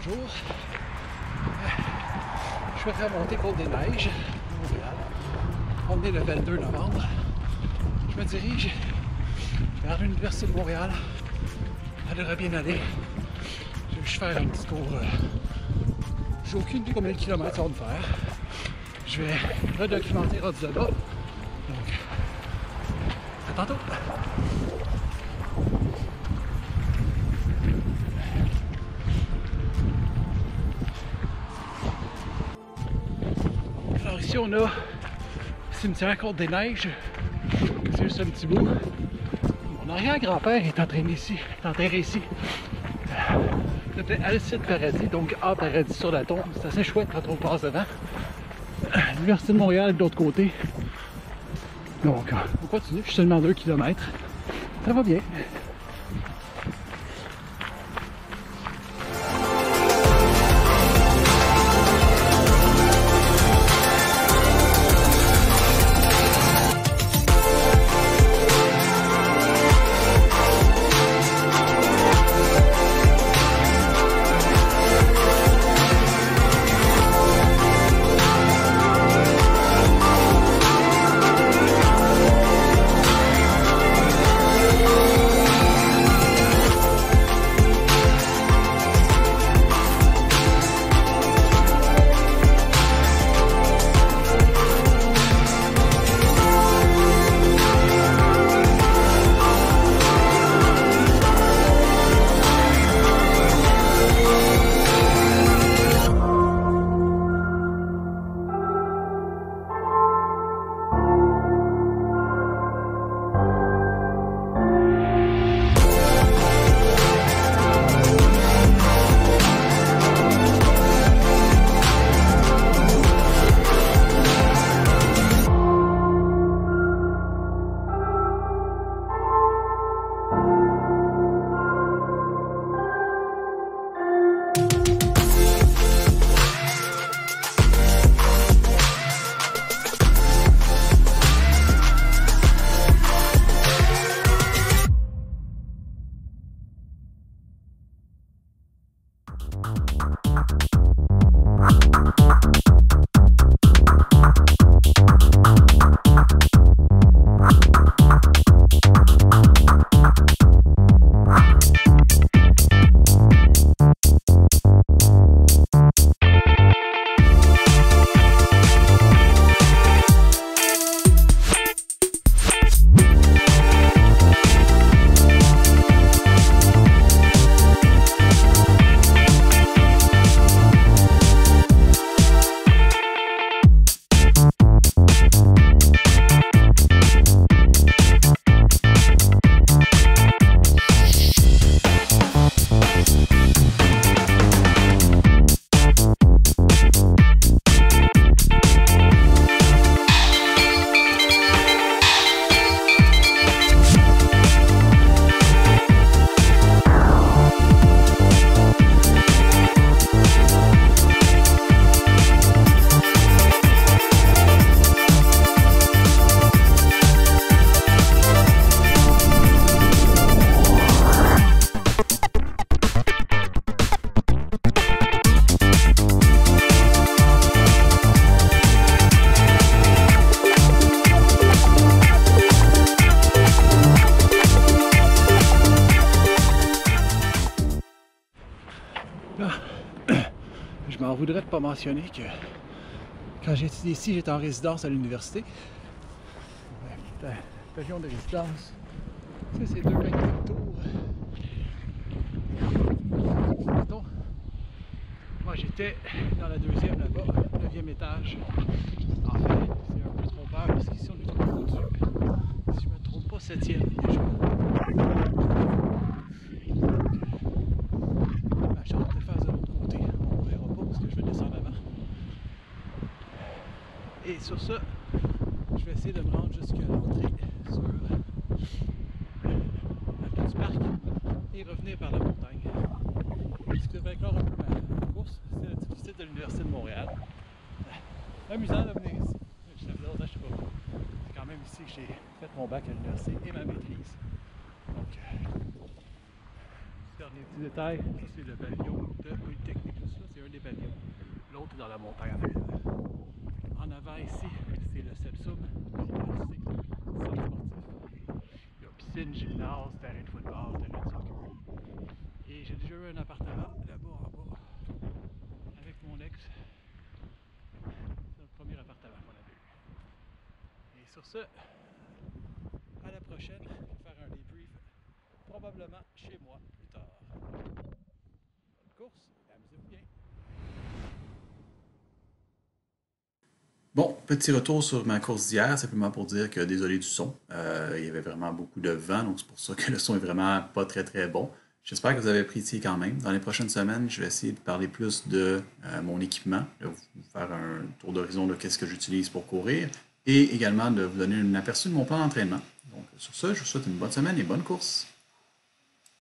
bonjour. Je vais faire monter Côte-des-Neiges, Montréal. On est le 22 novembre. Je me dirige vers l'Université de Montréal. Ça devrait bien aller. Je vais juste faire un petit tour. J'ai aucune idée combien de kilomètres ça va me faire. Je vais redocumenter rendu là-bas. Donc, à tantôt! Alors ici on a le cimetière Côte-des-Neiges. C'est juste un petit bout. Mon arrière-grand-père est enterré ici. Il s'appelait Alcide Paradis, donc A Paradis sur la tombe. C'est assez chouette quand on passe devant. L'Université de Montréal de l'autre côté. Donc on continue, je suis seulement 2 km. Ça va bien. Je m'en voudrais de pas mentionner que quand j'ai étudié ici, j'étais en résidence à l'université. Pavillon de résidence. Ça, c'est 2 mètres de tour. Mettons, moi j'étais dans la 2e là-bas, 9e étage. En fait, c'est un peu trop peur parce qu'ici on est trop au-dessus. Si je me trompe pas, 7e déjà. Ma chambre est face de l'autre côté. On ne verra pas parce que je vais descendre avant. Et sur ça, je vais essayer de me rendre jusqu'à l'entrée sur la du parc et revenir par la montagne. Ce qui devrait éclore un peu ma course, c'est le site de l'Université de Montréal. Amusant de venir ici. Je sais pas. C'est quand même ici que j'ai fait mon bac à l'université et ma maîtrise. Donc, Dernier petit détail, ça c'est le pavillon de Polytechnique. Ça c'est un des pavillons. L'autre est dans la montagne en arrière. En avant ici, c'est le Sepsum, l'université, centre sportif. Il y a piscine, gymnase, terrain de football, terrain de soccer. Et j'ai déjà eu un appartement là-bas en bas avec mon ex. C'est notre premier appartement qu'on avait eu. Et sur ce, à la prochaine, je vais faire un débrief probablement chez moi plus tard. Bonne course et amusez-vous bien. Bon, petit retour sur ma course d'hier, simplement pour dire que désolé du son. Il y avait vraiment beaucoup de vent, donc c'est pour ça que le son est vraiment pas très très bon. J'espère que vous avez apprécié quand même. Dans les prochaines semaines, je vais essayer de parler plus de mon équipement, de vous faire un tour d'horizon de qu'est-ce que j'utilise pour courir et également de vous donner un aperçu de mon plan d'entraînement. Donc sur ce, je vous souhaite une bonne semaine et bonne course.